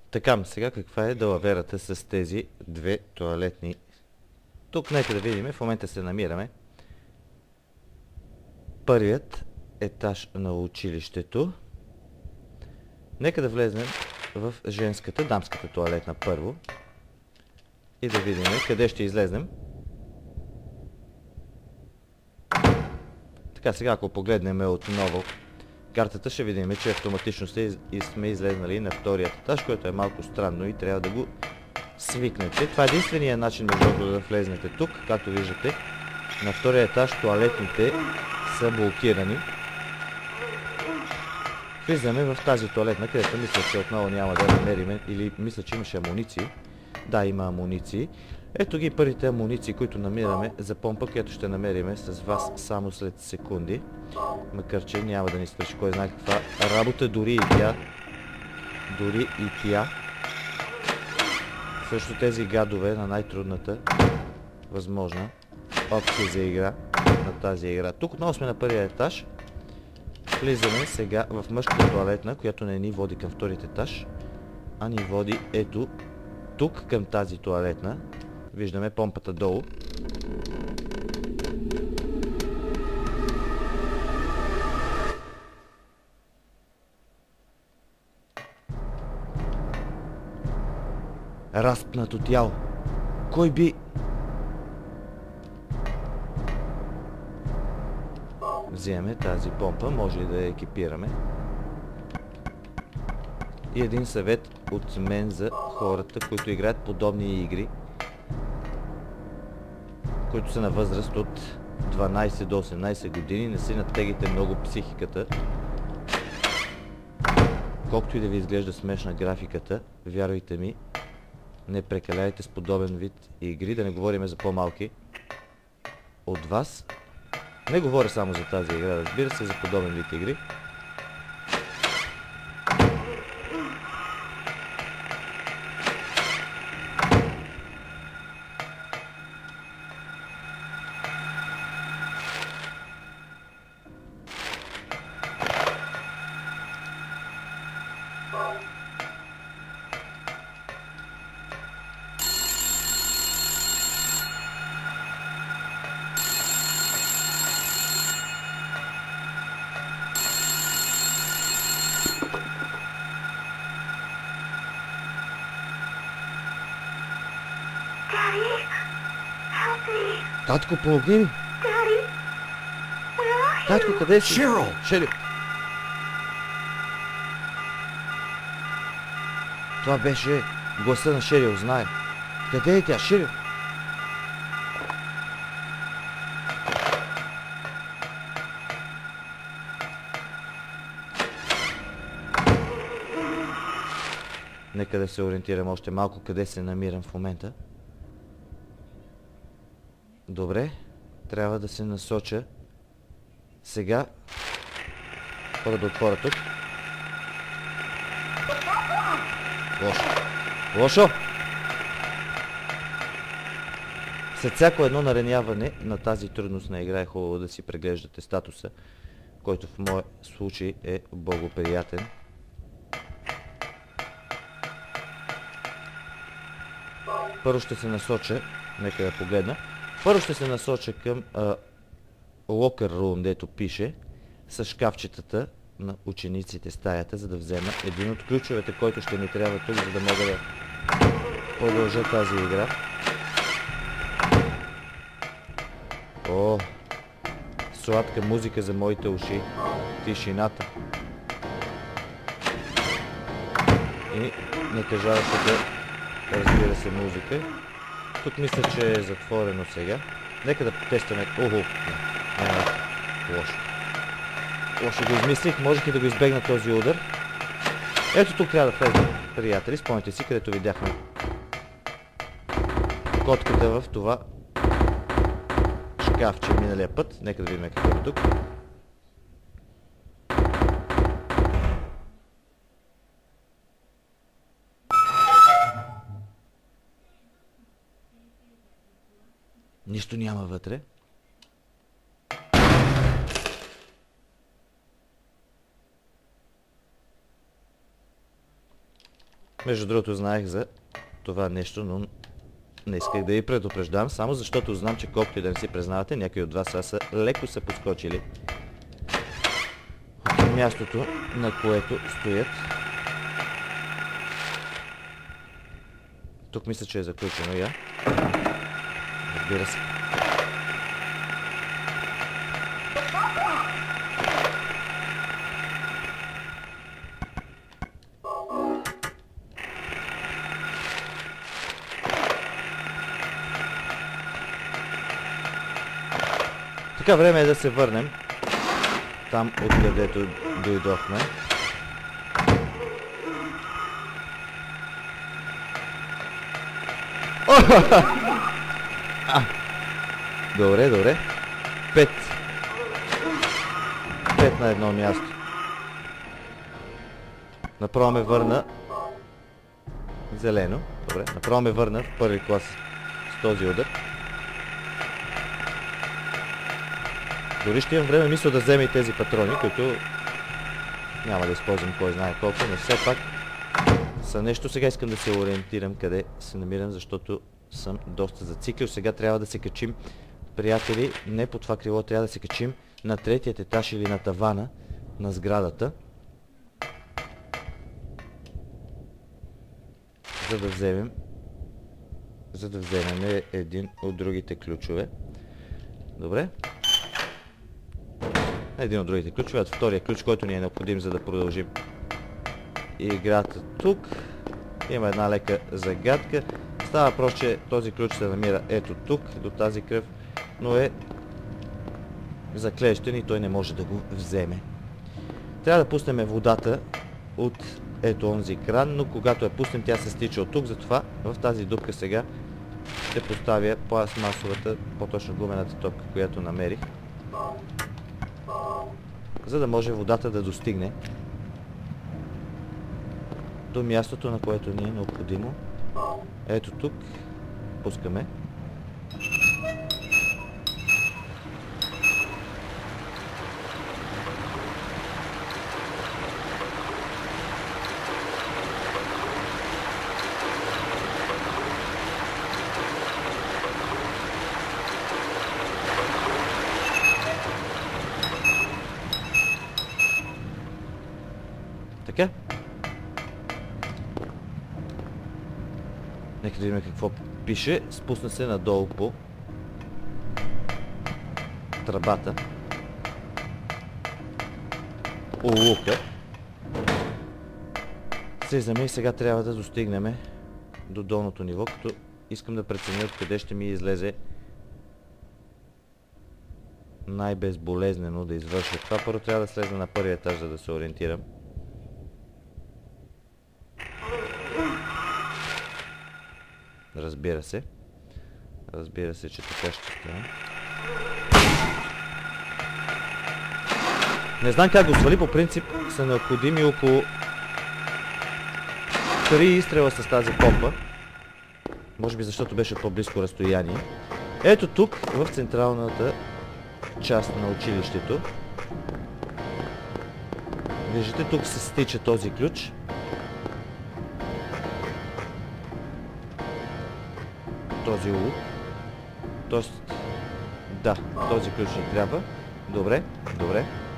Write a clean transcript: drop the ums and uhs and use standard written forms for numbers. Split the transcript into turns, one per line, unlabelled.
Така, сега каква е далаверата с тези две тоалетни? Тук нека да видим, в момента се намираме. Първият етаж на училището. Нека да влезнем в дамската тоалетна първо. И да видим къде ще излезнем. Така, сега ако погледнем отново картата, ще видим, че автоматично сме излезнали на вторият етаж, което е малко странно и трябва да го свикнете. Това е единствения начин, между другото, да влезнете тук. Както виждате, на втория етаж туалетните са блокирани. Влизаме в тази туалетна, където мисля, че отново няма да намерим, или мисля, че имаше амуниции. Да, има амуниции. Ето ги първите амуниции, които намираме за помпа, която ще намерим с вас само след секунди. Макар че няма да ни свърши кой знае каква работа, дори и тя. Също тези гадове на най-трудната възможна опция за игра на тази игра. Тук отново сме на първия етаж. Влизаме сега в мъжката туалетна, която не ни води към вторият етаж, а ни води ето тук към тази туалетна. Виждаме помпата долу. Разпнато тяло. Кой би... Вземем тази помпа, може и да я екипираме. И един съвет от мен за хората, които играят подобни игри, които са на възраст от 12 до 18 години, не си натегите много психиката. Колкото и да ви изглежда смешна графиката, вярвайте ми, не прекаляйте с подобен вид игри, да не говорим за по-малки от вас. Не говоря само за тази игра, разбира се, за подобен вид игри. Татко, помогни ми! Татко, къде си? Шерил! Това беше гласа на Шерил, знае. Къде е тя, Шерил? Нека да се ориентирам още малко къде се намирам в момента. Добре, трябва да се насоча. Сега първо да отворя тук. Лошо. Лошо! След всяко едно нараняване на тази трудност на игра е хубаво да си преглеждате статуса, който в моя случай е благоприятен. Първо ще се насоча, нека да погледна. Първо ще се насоча към Locker Room, дето пише, с шкафчетата на учениците стаята, за да взема един от ключовете, който ще ми трябва тук, за да мога да продължа тази игра. О, сладка музика за моите уши. Тишината. И натежаващата, разбира се, музика. Тук мисля, че е затворено сега. Нека да тестваме... Охо! Лошо. Лошо го измислих. Можех и да го избегна този удар. Ето тук трябва да влезем, приятели. Спомняте си, където видяхме котката в това шкафче миналия път. Нека да видим какво е тук. Нищо няма вътре. Между другото знаех за това нещо, но не исках да ви предупреждам, само защото знам, че колкото и да не си признавате, някои от вас са леко са подскочили от мястото, на което стоят. Тук мисля, че е заключено, я. Разбира се. Така, време е да се върнем там, откъдето дойдохме. Добре, добре. 5 на едно място. Направо ме върна зелено. Добре, направо ме върна в първи клас с този удар. Дори ще имам време, мисля, да взема и тези патрони, които няма да използвам кой знае колко, но все пак са нещо. Сега искам да се ориентирам къде се намирам, защото съм доста зациклил. Сега трябва да се качим, приятели, не по това крило, трябва да се качим на третият етаж или на тавана на сградата, за да вземем един от другите ключове. Добре. Един от другите ключове, от втория ключ, който ни е необходим, за да продължим играта тук. Има една лека загадка. Става въпрос, че този ключ се намира ето тук, до тази кръв, но е заклещен и той не може да го вземе. Трябва да пуснем водата от ето онзи кран, но когато я пуснем, тя се стича от тук, затова в тази дупка сега ще поставя пластмасовата, по-точно гумената топка, която намерих, за да може водата да достигне до мястото, на което ни е необходимо. Ето тук. Пускаме. Така. Нека да видим какво пише. Спусна се надолу по тръбата. Улука. Слизаме и сега трябва да достигнем до долното ниво, като искам да преценя откъде ще ми излезе най-безболезнено да извърша това. Първо трябва да слезна на първия етаж, за да се ориентирам. Разбира се. Разбира се, че така ще стане. Не знам как го свали, по принцип са необходими около 3 изстрела с тази помпа. Може би защото беше по-близко разстояние. Ето тук, в централната част на училището. Виждате, тук се стича този ключ. Този улук. Тоест, да, този ключ ни трябва. Добре, добре.